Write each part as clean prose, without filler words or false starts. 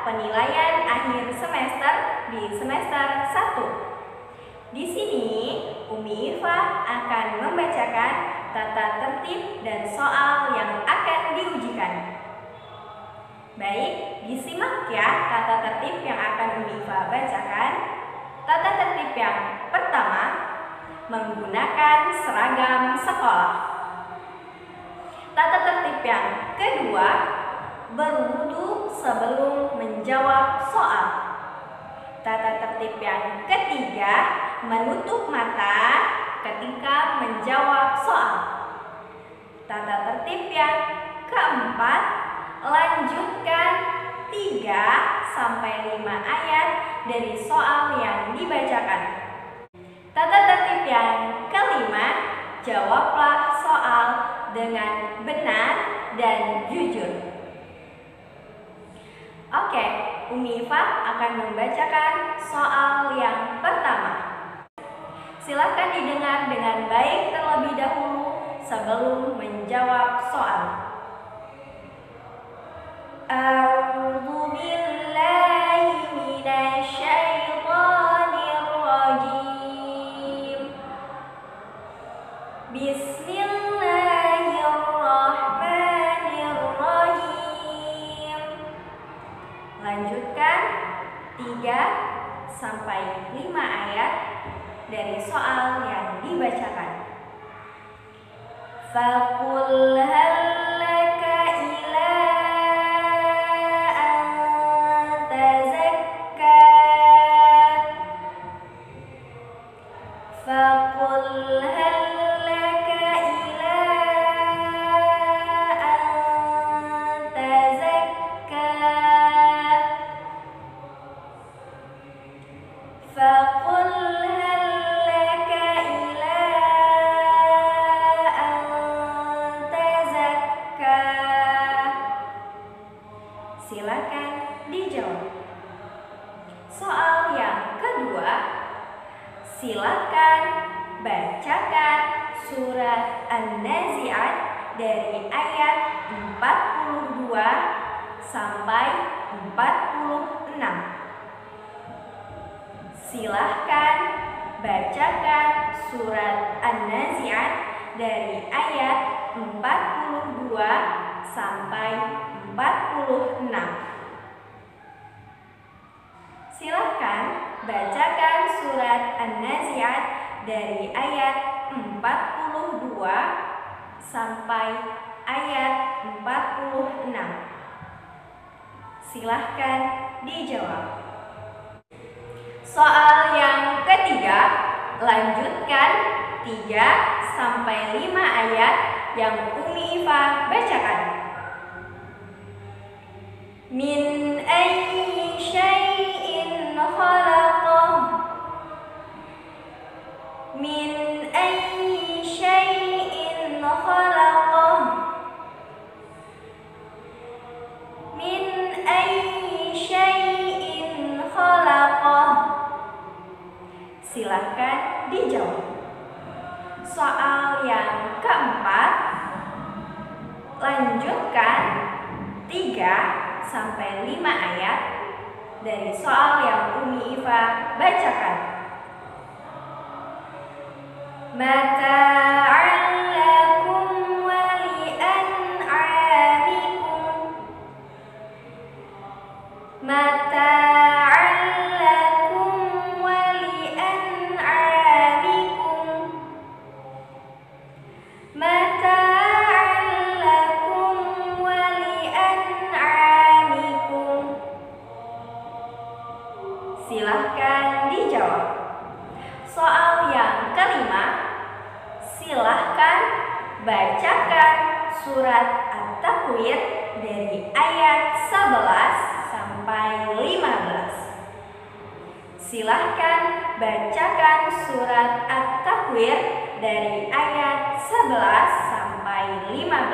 penilaian akhir semester di semester 1. Di sini Umi Irfa akan membacakan tata tertib dan soal yang akan diujikan. Baik, disimak ya tata tertib yang akan Umi Irfa bacakan. Tata tertib yang pertama, menggunakan seragam sekolah. Tata tertib yang kedua, berwudu sebelum menjawab soal. Tata tertib yang ketiga, menutup mata ketika menjawab soal. Tata tertib yang keempat, lanjutkan 3-5 ayat dari soal yang dibacakan. Tata tertib yang kelima, jawablah soal dengan benar dan jujur. Oke, Umi Irfa akan membacakan soal yang pertama. Silakan didengar dengan baik terlebih dahulu sebelum menjawab soal. A'udzu billahi minasy syaithanir rajim. Bismillahirrahmanirrahim. Lanjutkan 3-5 ayat dari soal yang dibacakan. Faqul hal laka ila an tazakka. Faqul hal laka ila an tazakka. Faqul hal laka ila an tazakka. Silakan dijawab. Soal yang kedua, silakan bacakan surat An-Nazi'at dari ayat 42 sampai 46. Silahkan bacakan surat An-Nazi'at dari ayat 42 sampai 46. Silahkan bacakan surat An-Nazi'at dari ayat 42 sampai ayat 46. Silahkan dijawab. Soal yang ketiga, lanjutkan 3-5 ayat yang Umi Irfa bacakan. Min ayyi syai'in khalaqah. Min ayyi syai'in khalaqah. Min ayyi syai'in khalaqah. Silakan dijawab. Soal yang keempat, lanjutkan 3-5 ayat dari soal yang Umi Irfa bacakan. Mata'an lakum wa li'an'amikum. Mata'an lakum wa li'an'amikum. Mata'an lakum wa li'an'amikum. Silahkan dijawab. Soal yang kelima, silahkan bacakan surat At-Takwir dari ayat 11 sampai 15. Silahkan bacakan surat At-Takwir dari ayat 11 sampai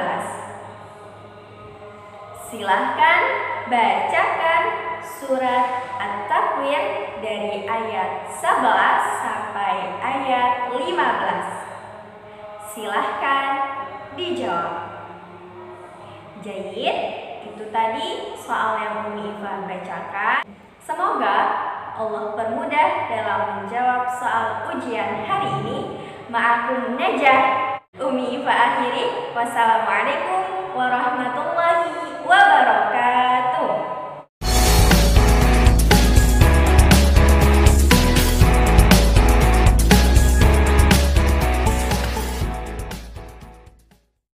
15. Silahkan bacakan surat At-Takwir dari ayat 11 sampai ayat 15. Silahkan dijawab. Jayyid, Itu tadi soal yang Umi Iva bacakan. Semoga Allah permudah dalam menjawab soal ujian hari ini. Ma'akum najah. Umi Iva akhiri. Wassalamualaikum warahmatullahi